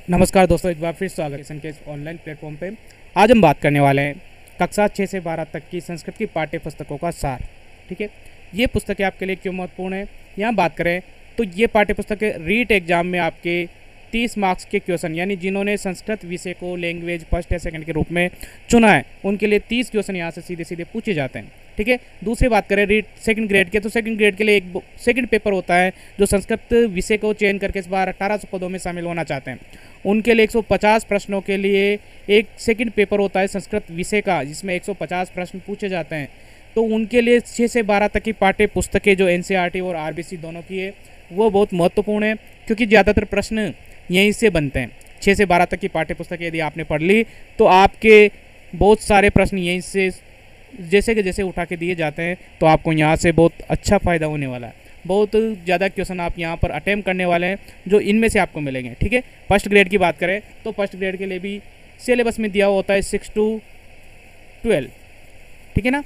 नमस्कार दोस्तों, एक बार फिर स्वागत है के इस ऑनलाइन प्लेटफॉर्म पे। आज हम बात करने वाले हैं कक्षा 6 से 12 तक की संस्कृत की पाठ्य पुस्तकों का सार। ठीक है, ये पुस्तकें आपके लिए क्यों महत्वपूर्ण है, यहाँ बात करें तो ये पाठ्य पुस्तकें रीट एग्जाम में आपके 30 मार्क्स के क्वेश्चन, यानी जिन्होंने संस्कृत विषय को लैंग्वेज फर्स्ट या सेकंड के रूप में चुना है उनके लिए 30 क्वेश्चन यहाँ से सीधे सीधे पूछे जाते हैं। ठीक है, दूसरी बात करें रीट सेकंड ग्रेड के, तो सेकंड ग्रेड के लिए एक सेकंड पेपर होता है जो संस्कृत विषय को चयन करके इस बार 1800 पदों में शामिल होना चाहते हैं। उनके लिए 150 प्रश्नों के लिए एक सेकंड पेपर होता है संस्कृत विषय का, जिसमें 150 प्रश्न पूछे जाते हैं। तो उनके लिए 6 से 12 तक की पाठ्य पुस्तकें जो एनसीईआरटी और आरबीसी दोनों की है वो बहुत महत्वपूर्ण है, क्योंकि ज़्यादातर प्रश्न यहीं से बनते हैं। 6 से 12 तक की पाठ्य पुस्तकें यदि आपने पढ़ ली तो आपके बहुत सारे प्रश्न यहीं से जैसे कि जैसे उठा के दिए जाते हैं, तो आपको यहाँ से बहुत अच्छा फ़ायदा होने वाला है। बहुत ज़्यादा क्वेश्चन आप यहाँ पर अटेम्प्ट करने वाले हैं जो इनमें से आपको मिलेंगे। ठीक है, फर्स्ट ग्रेड की बात करें तो फर्स्ट ग्रेड के लिए भी सिलेबस में दिया होता है 6 to 12। ठीक है ना,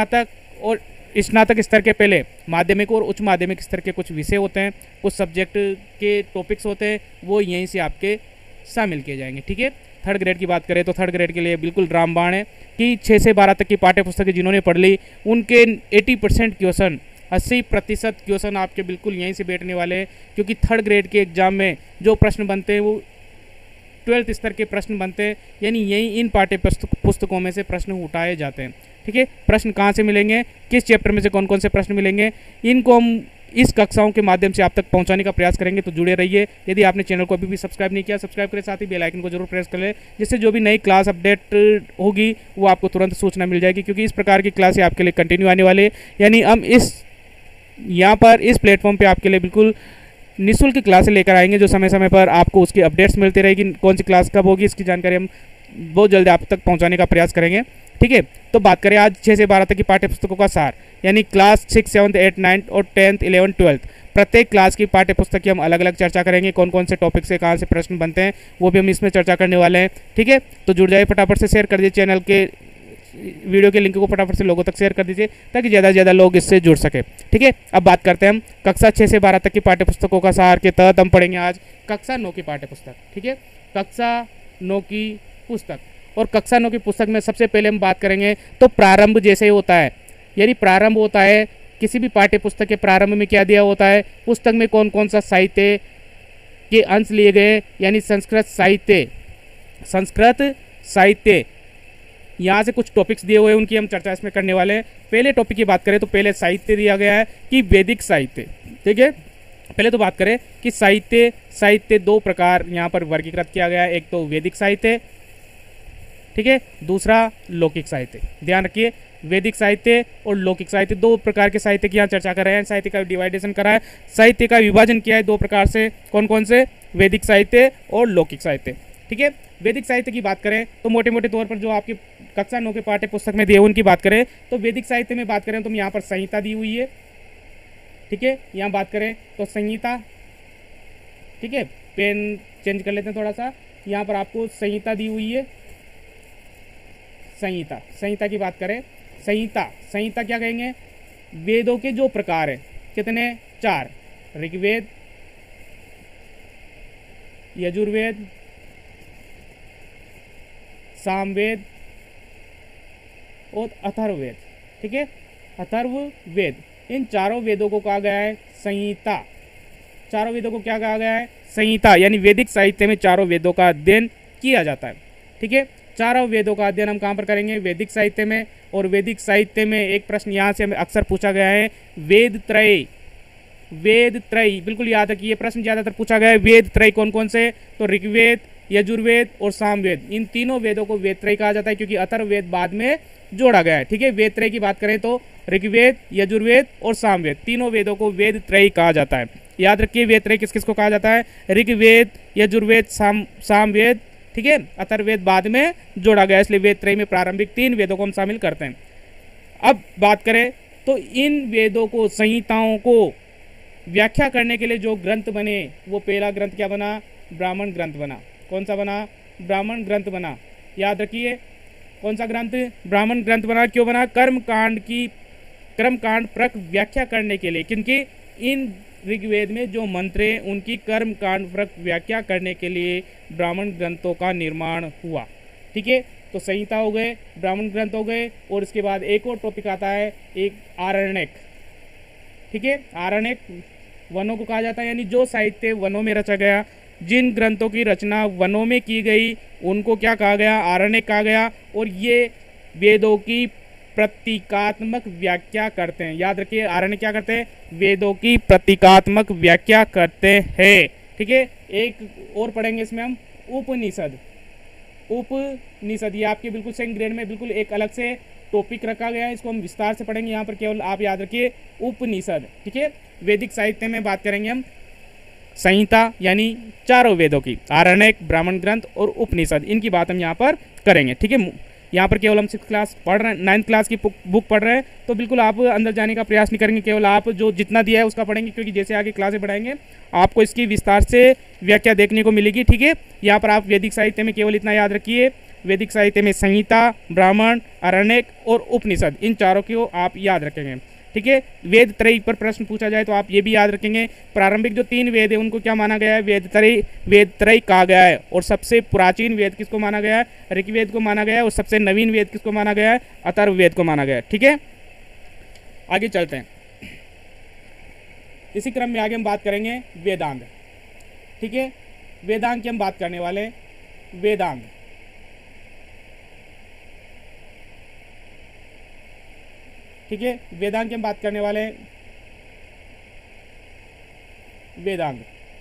स्नातक स्तर के पहले माध्यमिक और उच्च माध्यमिक स्तर के कुछ विषय होते हैं, कुछ सब्जेक्ट के टॉपिक्स होते हैं, वो यहीं से आपके शामिल किए जाएंगे। ठीक है, थर्ड ग्रेड की बात करें तो थर्ड ग्रेड के लिए बिल्कुल रामबाण है कि 6 से 12 तक की पाठ्य पुस्तकें जिन्होंने पढ़ ली उनके 80% क्वेश्चन, 80% क्वेश्चन आपके बिल्कुल यहीं से बैठने वाले हैं, क्योंकि थर्ड ग्रेड के एग्जाम में जो प्रश्न बनते हैं वो 12th स्तर के प्रश्न बनते हैं, यानी यहीं इन पाठ्य पुस्तकों में से प्रश्न उठाए जाते हैं। ठीक है, प्रश्न कहाँ से मिलेंगे, किस चैप्टर में से कौन कौन से प्रश्न मिलेंगे, इनको हम इस कक्षाओं के माध्यम से आप तक पहुंचाने का प्रयास करेंगे। तो जुड़े रहिए। यदि आपने चैनल को अभी भी सब्सक्राइब नहीं किया, सब्सक्राइब करें, साथ ही बेल आइकन को जरूर प्रेस कर लें, जिससे जो भी नई क्लास अपडेट होगी वो आपको तुरंत सूचना मिल जाएगी, क्योंकि इस प्रकार की क्लासें आपके लिए कंटिन्यू आने वाले हैं। यानी हम यहाँ पर इस प्लेटफॉर्म पे आपके लिए बिल्कुल निःशुल्क क्लासें लेकर आएंगे, जो समय समय पर आपको उसकी अपडेट्स मिलती रहेगी। कौन सी क्लास कब होगी इसकी जानकारी हम बहुत जल्दी आप तक पहुंचाने का प्रयास करेंगे। ठीक है, तो बात करें आज 6 से 12 तक की पाठ्य पुस्तकों का सार, यानी क्लास 6, 7, 8, 9 और 10th, 11th, 12th प्रत्येक क्लास की पाठ्य पुस्तक की हम अलग अलग चर्चा करेंगे। कौन कौन से टॉपिक से कहाँ से प्रश्न बनते हैं वो भी हम इसमें चर्चा करने वाले हैं। ठीक है, तो जुड़ जाइए, फटाफट से शेयर कर दीजिए, चैनल के वीडियो के लिंक को फटाफट से लोगों तक शेयर कर दीजिए ताकि ज़्यादा से ज़्यादा लोग इससे जुड़ सके। ठीक है, अब बात करते हैं हम कक्षा 6 से 12 तक की पाठ्य पुस्तकों का सार के तहत हम पढ़ेंगे आज कक्षा 9 की पाठ्य पुस्तक। ठीक है, कक्षा 9 की पुस्तक, और कक्षा 9 की पुस्तक में सबसे पहले हम बात करेंगे तो प्रारंभ जैसे ही होता है, यानी प्रारंभ होता है किसी भी पाठ्य पुस्तक के प्रारंभ में क्या दिया होता है, पुस्तक में कौन कौन सा साहित्य के अंश लिए गए, यानी संस्कृत साहित्य यहाँ से कुछ टॉपिक्स दिए हुए हैं, उनकी हम चर्चा इसमें करने वाले हैं। पहले टॉपिक की बात करें तो पहले साहित्य दिया गया है कि वैदिक साहित्य। ठीक है, पहले तो बात करें कि साहित्य दो प्रकार यहाँ पर वर्गीकृत किया गया है, एक तो वैदिक साहित्य, ठीक है, दूसरा लौकिक साहित्य। ध्यान रखिए, वैदिक साहित्य और लौकिक साहित्य दो प्रकार के साहित्य की यहाँ चर्चा कर रहे हैं। साहित्य का डिवाइडेशन करा है, साहित्य का विभाजन किया है दो प्रकार से, कौन कौन से, वैदिक साहित्य और लौकिक साहित्य। ठीक है, वैदिक साहित्य की बात करें तो मोटे मोटे तौर पर जो आपकी कक्षा 9 के पाठ्य पुस्तक में दिए उनकी बात करें तो वैदिक साहित्य में बात करें तो यहाँ पर संहिता दी हुई है। ठीक है, यहाँ बात करें तो संहिता, ठीक है, पेन चेंज कर लेते हैं थोड़ा सा, यहाँ पर आपको संहिता दी हुई है। संहिता की बात करें, संहिता क्या कहेंगे, वेदों के जो प्रकार है कितने, 4, ऋग्वेद, यजुर्वेद, सामवेद और अथर्ववेद। ठीक है, अथर्ववेद, इन चारों वेदों को कहा गया है संहिता। चारों वेदों को क्या कहा गया है, संहिता, यानी वैदिक साहित्य में चारों वेदों का अध्ययन किया जाता है। ठीक है, चारों वेदों का अध्ययन हम कहाँ पर करेंगे, वैदिक साहित्य में। और वैदिक साहित्य में एक प्रश्न यहाँ से हमें अक्सर पूछा गया है, वेद त्रय, बिल्कुल याद रखिए, प्रश्न ज्यादातर पूछा गया है वेद त्रय कौन कौन से, तो ऋग्वेद, यजुर्वेद और सामवेद, इन तीनों वेदों को वेद त्रय कहा जाता है, क्योंकि अथर्ववेद बाद में जोड़ा गया है। ठीक है, वेद त्रय की बात करें तो ऋग्वेद, यजुर्वेद और सामवेद, तीनों वेदों को वेद त्रय कहा जाता है। याद रखिए, वेद त्रय किस किस को कहा जाता है, ऋग्वेद, यजुर्वेद, सामवेद। ठीक है, अथर्ववेद बाद में जोड़ा गया, इसलिए वेद त्रय में प्रारंभिक 3 वेदों को हम शामिल करते हैं। अब बात करें तो इन वेदों को, संहिताओं को व्याख्या करने के लिए जो ग्रंथ बने, वो पहला ग्रंथ क्या बना, ब्राह्मण ग्रंथ बना। कौन सा बना, ब्राह्मण ग्रंथ बना। याद रखिए, कौन सा ग्रंथ, ब्राह्मण ग्रंथ बना। क्यों बना, कर्मकांड परक व्याख्या करने के लिए, क्योंकि इन ऋग्वेद में जो मंत्र हैं उनकी कर्म कांड व्याख्या करने के लिए ब्राह्मण ग्रंथों का निर्माण हुआ। ठीक है, तो संहिता हो गए, ब्राह्मण ग्रंथ हो गए, और इसके बाद एक और टॉपिक आता है, एक आरण्यक। ठीक है, आरण्यक वनों को कहा जाता है, यानी जो साहित्य वनों में रचा गया, जिन ग्रंथों की रचना वनों में की गई उनको क्या कहा गया, आरण्यक कहा गया। और ये वेदों की प्रतीकात्मक व्याख्या करते हैं। याद रखिए, आरण्यक क्या करते हैं, वेदों की प्रतीकात्मक व्याख्या करते हैं। ठीक है, एक और पढ़ेंगे इसमें हम, उपनिषद। उपनिषद ये आपके बिल्कुल सेकंड ग्रेड में बिल्कुल एक अलग से टॉपिक रखा गया है, इसको हम विस्तार से पढ़ेंगे। यहाँ पर केवल आप याद रखिए उपनिषद। ठीक है, वैदिक साहित्य में बात करेंगे हम संहिता यानी चारों वेदों की, आरण्यक, ब्राह्मण ग्रंथ और उपनिषद, इनकी बात हम यहाँ पर करेंगे। ठीक है, यहाँ पर केवल हम 6th क्लास पढ़ रहे हैं, 9th क्लास की बुक पढ़ रहे हैं, तो बिल्कुल आप अंदर जाने का प्रयास नहीं करेंगे, केवल आप जो जितना दिया है उसका पढ़ेंगे, क्योंकि जैसे आगे क्लासें बढ़ाएंगे आपको इसकी विस्तार से व्याख्या देखने को मिलेगी। ठीक है, यहाँ पर आप वैदिक साहित्य में केवल इतना याद रखिए, वैदिक साहित्य में संहिता, ब्राह्मण, आरण्यक और उपनिषद, इन चारों को आप याद रखेंगे। ठीक है, वेद त्रयी पर प्रश्न पूछा जाए तो आप ये भी याद रखेंगे, प्रारंभिक जो 3 वेद है उनको क्या माना गया है, वेद त्रयी कहा गया है। और सबसे प्राचीन वेद किसको माना गया है, ऋग्वेद को माना गया है। और सबसे नवीन वेद किसको माना गया है, अथर्ववेद को माना गया है। ठीक है, आगे चलते हैं, इसी क्रम में आगे हम बात करेंगे वेदांग। ठीक है, वेदांग की हम बात करने वाले हैं, वेदांग। ठीक है, वेदांग की हम बात करने वाले हैं, वेदांग।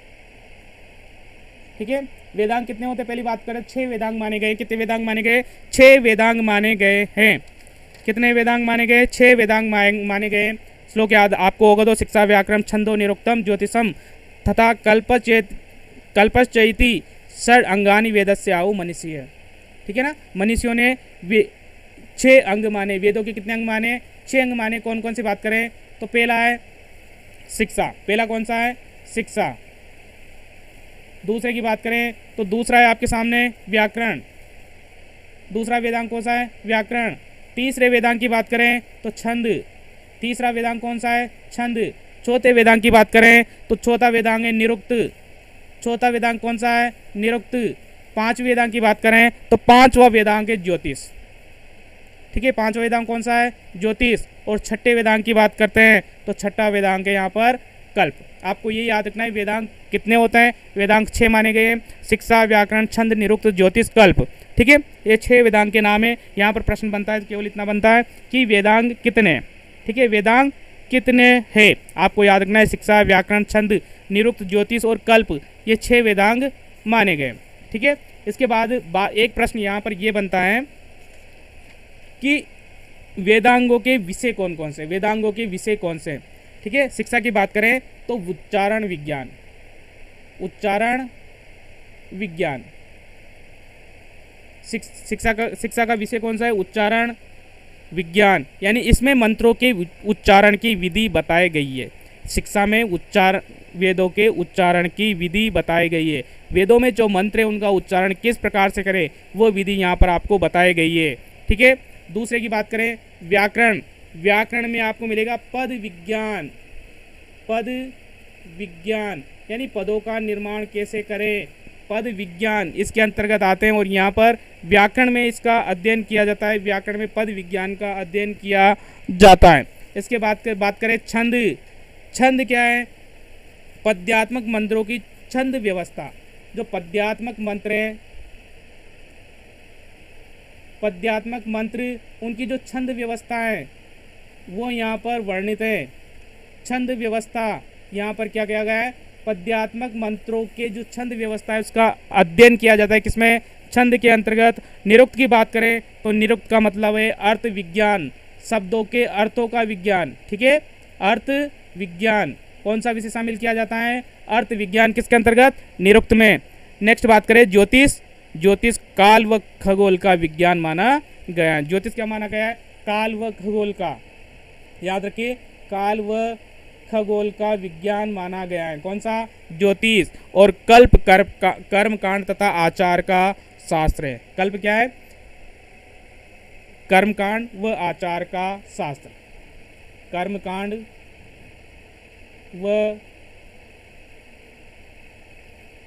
ठीक है, वेदांग कितने होते हैं, पहली बात करें, 6 वेदांग माने गए। कितने वेदांग माने गए, 6 वेदांग माने गए हैं। कितने वेदांग माने गए, 6 वेदांग माने गए। श्लोक याद आपको होगा तो, शिक्षा, व्याकरण, छंदो, निरुक्तम, ज्योतिषम तथा कल्पश्चैति षड अंगानि वेदस्य आउ मनीषी। ठीक है ना, मनीषियों ने 6 अंग माने, वेदों के कितने अंग माने, 6 अंग माने। कौन कौन सी बात करें तो पहला है शिक्षा, पहला कौन सा है, शिक्षा। दूसरे की बात करें तो दूसरा है आपके सामने व्याकरण, दूसरा वेदांग कौन सा है, व्याकरण। तीसरे वेदांग की बात करें तो छंद, तीसरा वेदांग कौन सा है, छंद। चौथे वेदांग की बात करें तो चौथा वेदांग है निरुक्त, चौथा वेदांग कौन सा है, निरुक्त। पांचवें वेदांग की बात करें तो पांचवा वेदांग है ज्योतिष। ठीक है, पांचवा वेदांग कौन सा है, ज्योतिष। और छठे वेदांग की बात करते हैं तो छठा वेदांग है यहाँ पर कल्प। आपको ये याद रखना है, वेदांग कितने होते हैं, वेदांग 6 माने गए हैं, शिक्षा, व्याकरण, छंद, निरुक्त, ज्योतिष, कल्प। ठीक है, ये 6 वेदांग के नाम है। यहाँ पर प्रश्न बनता है, केवल इतना बनता है कि वेदांग कितने। ठीक है, वेदांग कितने हैं आपको याद रखना है, शिक्षा, व्याकरण, छंद, निरुक्त, ज्योतिष और कल्प, ये 6 वेदांग माने गए। ठीक है, इसके बाद एक प्रश्न यहाँ पर यह बनता है कि वेदांगों के विषय कौन कौन से, वेदांगों के विषय कौन से। ठीक है, शिक्षा की बात करें तो उच्चारण विज्ञान, उच्चारण विज्ञान। शिक्षा का विषय कौन सा है, उच्चारण विज्ञान, यानी इसमें मंत्रों के उच्चारण की विधि बताई गई है। शिक्षा में वेदों के उच्चारण की विधि बताई गई है। वेदों में जो मंत्र है उनका उच्चारण किस प्रकार से करें वो विधि यहाँ पर आपको बताई गई है। ठीक है, दूसरे की बात करें व्याकरण, व्याकरण में आपको मिलेगा पद विज्ञान, पद विज्ञान यानी पदों का निर्माण कैसे करें, पद विज्ञान इसके अंतर्गत आते हैं। और यहाँ पर व्याकरण में इसका अध्ययन किया जाता है, व्याकरण में पद विज्ञान का अध्ययन किया जाता है। इसके बाद बात करें छंद, छंद क्या है, पद्यात्मक मंत्रों की छंद व्यवस्था। जो पद्यात्मक मंत्र हैं, पद्यात्मक मंत्र उनकी जो छंद व्यवस्था है वो यहाँ पर वर्णित है। छंद व्यवस्था यहाँ पर क्या किया गया है, पद्यात्मक मंत्रों के जो छंद व्यवस्था है उसका अध्ययन किया जाता है। किसमें, छंद के अंतर्गत। निरुक्त की बात करें तो निरुक्त का मतलब है अर्थ विज्ञान, शब्दों के अर्थों का विज्ञान। ठीक है, अर्थ विज्ञान कौन सा विषय शामिल किया जाता है, अर्थ विज्ञान किसके अंतर्गत, निरुक्त में। नेक्स्ट बात करें ज्योतिष, ज्योतिष काल व खगोल का विज्ञान माना गया है। ज्योतिष क्या माना गया है, काल व खगोल का, याद रखिए काल व खगोल का विज्ञान माना गया है। कौन सा, ज्योतिष। और कल्प कर्म कांड तथा आचार का शास्त्र है। कल्प क्या है, कर्म कांड व आचार का शास्त्र, कर्म कांड व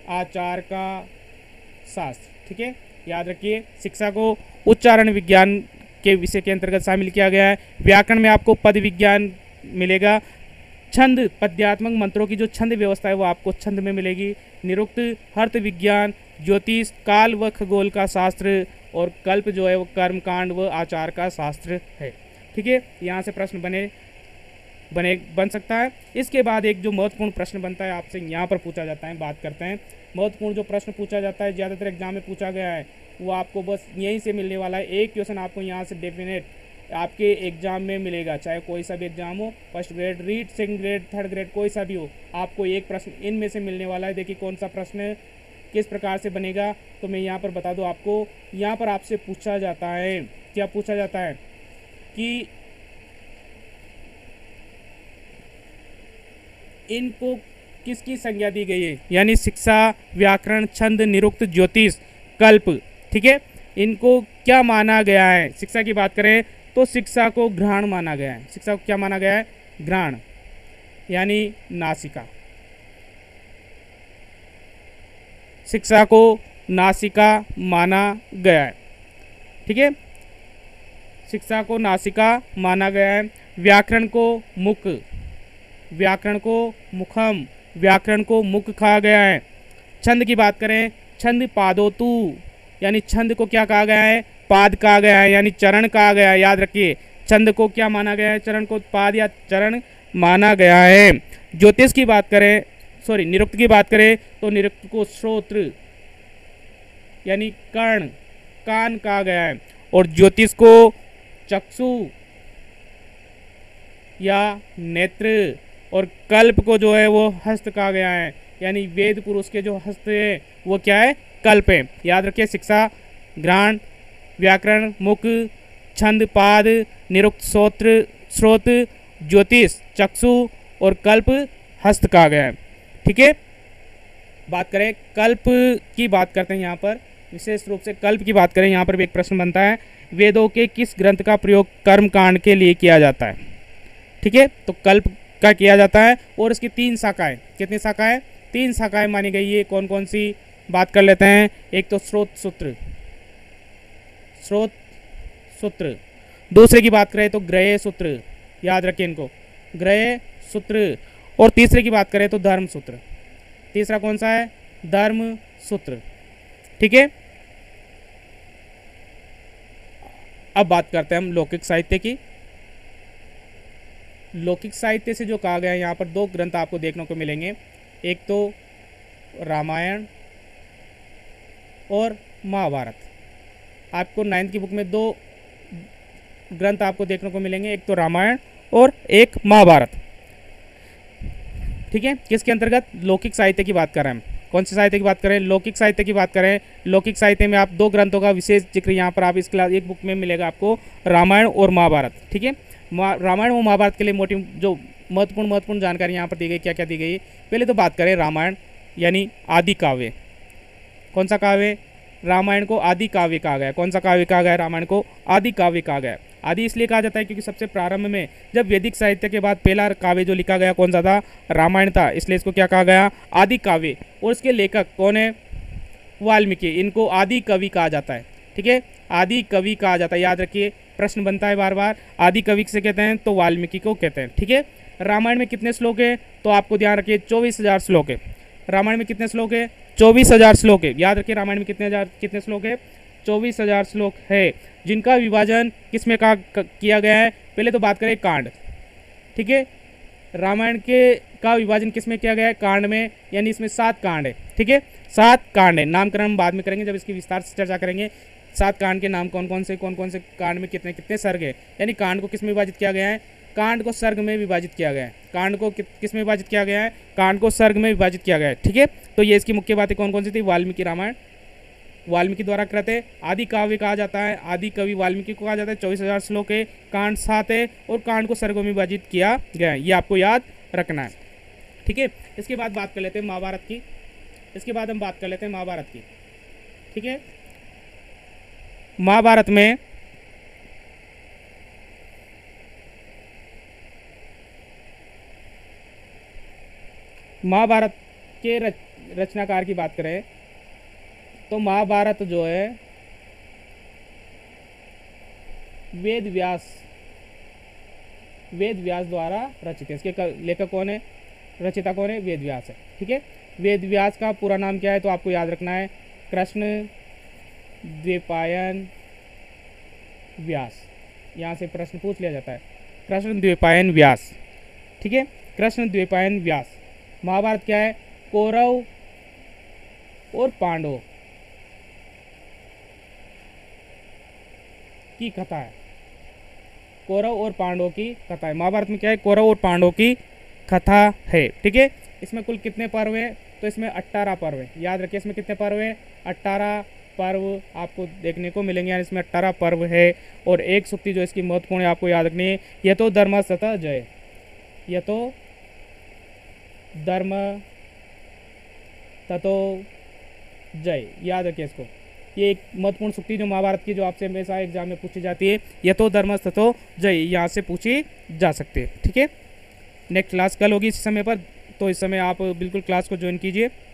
आचार का शास्त्र। ठीक है, याद रखिए शिक्षा को उच्चारण विज्ञान के विषय के अंतर्गत शामिल किया गया है। व्याकरण में आपको पद विज्ञान मिलेगा। छंद पद्यात्मक मंत्रों की जो छंद व्यवस्था है वो आपको छंद में मिलेगी। निरुक्त अर्थ विज्ञान, ज्योतिष, काल व खगोल का शास्त्र, और कल्प जो है वो कर्मकांड व आचार का शास्त्र है। ठीक है, यहाँ से प्रश्न बन सकता है। इसके बाद एक जो महत्वपूर्ण प्रश्न बनता है आपसे यहाँ पर पूछा जाता है, बात करते हैं। महत्वपूर्ण जो प्रश्न पूछा जाता है, ज़्यादातर एग्जाम में पूछा गया है, वो आपको बस यहीं से मिलने वाला है। एक क्वेश्चन आपको यहाँ से डेफिनेट आपके एग्जाम में मिलेगा, चाहे कोई सा भी एग्जाम हो, first grade, read, second grade, third grade, कोई सा भी हो, आपको एक प्रश्न इनमें से मिलने वाला है। देखिए कौन सा प्रश्न किस प्रकार से बनेगा, तो मैं यहाँ पर बता दूँ आपको। यहाँ पर आपसे पूछा जाता है, क्या पूछा जाता है कि इनको किसकी संज्ञा दी गई है, यानी शिक्षा, व्याकरण, छंद, निरुक्त, ज्योतिष, कल्प। ठीक है, इनको क्या माना गया है। शिक्षा की बात करें तो शिक्षा को घ्राण माना गया है। शिक्षा को क्या माना गया है, घ्राण, यानी नासिका। शिक्षा को नासिका माना गया है। ठीक है, शिक्षा को नासिका माना गया है। व्याकरण को मुख, व्याकरण को मुखम, व्याकरण को मुख कहा गया है। छंद की बात करें, छंद पादोतु, यानी छंद को क्या कहा गया है, पाद कहा गया है, यानी चरण कहा गया है। याद रखिए छंद को क्या माना गया है, चरण को पाद या चरण माना गया है। ज्योतिष की बात करें, सॉरी निरुक्त की बात करें तो निरुक्त को श्रोत्र यानी कर्ण, कान कहा गया है। और ज्योतिष को चक्षु या नेत्र, और कल्प को जो है वो हस्त कहा गया है, यानी वेद पुरुष के जो हस्त है वो क्या है, कल्प है। याद रखिए शिक्षा घ्राण, व्याकरण मुख, छंद पाद, निरुक्त स्रोत, ज्योतिष चक्षु, और कल्प हस्त कहा गया है। ठीक है, बात करें कल्प की, बात करते हैं यहाँ पर विशेष रूप से कल्प की बात करें। यहाँ पर भी एक प्रश्न बनता है, वेदों के किस ग्रंथ का प्रयोग कर्म कांड के लिए किया जाता है। ठीक है, तो कल्प का किया जाता है, और इसकी 3 शाखाएं, कितनी शाखाएं, 3 शाखाएं मानी गई है। कौन कौन सी, बात कर लेते हैं। एक तो स्रोत सूत्र, दूसरे की बात करें तो ग्रह सूत्र, याद रखिए इनको, ग्रह सूत्र। और तीसरे की बात करें तो धर्म सूत्र। तीसरा कौन सा है, धर्म सूत्र। ठीक है, अब बात करते हैं हम लौकिक साहित्य की। लौकिक साहित्य से जो कहा गया है, यहाँ पर 2 ग्रंथ आपको देखने को मिलेंगे। एक तो रामायण और महाभारत। आपको 9th की बुक में 2 ग्रंथ आपको देखने को मिलेंगे, एक तो रामायण और एक महाभारत। ठीक है, किसके अंतर्गत, लौकिक साहित्य की बात कर रहे हैं हम। कौन से साहित्य की बात करें, लौकिक साहित्य की बात करें। लौकिक साहित्य में आप 2 ग्रंथों का विशेष जिक्र यहाँ पर आप इस क्लास एक बुक में मिलेगा आपको, रामायण और महाभारत। ठीक है, रामायण और महाभारत के लिए मोटी जो महत्वपूर्ण जानकारी यहाँ पर दी गई, क्या क्या दी गई। पहले तो बात करें रामायण, यानी आदि काव्य। कौन सा काव्य, रामायण को आदि काव्य कहा गया। कौन सा काव्य कहा गया, रामायण को आदि काव्य कहा गया। आदि इसलिए कहा जाता है क्योंकि सबसे प्रारंभ में जब वैदिक साहित्य के बाद पहला काव्य जो लिखा गया कौन सा था, रामायण था, इसलिए इसको क्या कहा गया, आदि काव्य। और इसके लेखक कौन है, वाल्मीकि। इनको आदि कवि कहा जाता है। ठीक है, आदि कवि कहा जाता है। याद रखिए प्रश्न बनता है बार बार, आदि कवि से कहते हैं तो वाल्मीकि को कहते हैं। ठीक है, रामायण में कितने श्लोक है, तो आपको ध्यान रखिए 24,000 श्लोक है। रामायण में कितने श्लोक है, 24,000 श्लोक है। याद रखिए रामायण में कितने श्लोक है, 24,000 श्लोक है, जिनका विभाजन किसमें किया गया है। पहले तो बात करें कांड। ठीक है, रामायण के का विभाजन किसमें किया गया है, कांड में, यानी इसमें 7 कांड है। ठीक है, 7 कांड है। नामकरण हम बाद में करेंगे जब इसकी विस्तार से चर्चा करेंगे। 7 कांड के नाम कौन कौन से कांड में कितने कितने सर्ग है, यानी कांड को किस में विभाजित किया गया है, कांड को सर्ग में विभाजित किया गया है। कांड को किस में विभाजित किया गया है, कांड को सर्ग में विभाजित किया गया है। ठीक है, तो ये इसकी मुख्य बातें कौन कौन सी थी। वाल्मीकि रामायण वाल्मीकि द्वारा कृत है, आदि काव्य कहा जाता है, आदि कवि वाल्मीकि को कहा जाता है, 24,000 श्लोक है, कांड 7 है, और कांड को सर्गों में विभाजित किया गया है। ये आपको याद रखना है। ठीक है, इसके बाद बात कर लेते हैं महाभारत की। इसके बाद हम बात कर लेते हैं महाभारत की। ठीक है, महाभारत में रचनाकार की बात करें तो महाभारत जो है वेद व्यास द्वारा रचित है। इसके लेखक कौन है, रचिता कौन है, वेद व्यास है। ठीक है, वेद व्यास का पूरा नाम क्या है तो आपको याद रखना है कृष्ण द्वैपायन व्यास। यहाँ से प्रश्न पूछ लिया जाता है, कृष्ण द्वैपायन व्यास। ठीक है, कृष्ण द्वैपायन व्यास। महाभारत क्या है, कौरव और पांडव की कथा है। कौरव और पांडव की कथा है। महाभारत में क्या है, कौरव और पांडव की कथा है। ठीक है, इसमें कुल कितने पर्व हैं तो इसमें 18 पर्व है। याद रखिए इसमें कितने पर्व है, 18 पर्व आपको देखने को मिलेंगे। यानी इसमें 18 पर्व है। और एक सूक्ति जो इसकी महत्वपूर्ण है आपको याद रखनी है, यह तो धर्म सतः जय, यह तो धर्म ततो जय। याद रखिए इसको, ये एक महत्वपूर्ण सूक्ति जो महाभारत की जो आपसे हमेशा एग्जाम में पूछी जाती है, यह तो धर्म ततो जय, यहाँ से पूछी जा सकती है। ठीक है, नेक्स्ट क्लास कल होगी इस समय पर, तो इस समय आप बिल्कुल क्लास को ज्वाइन कीजिए।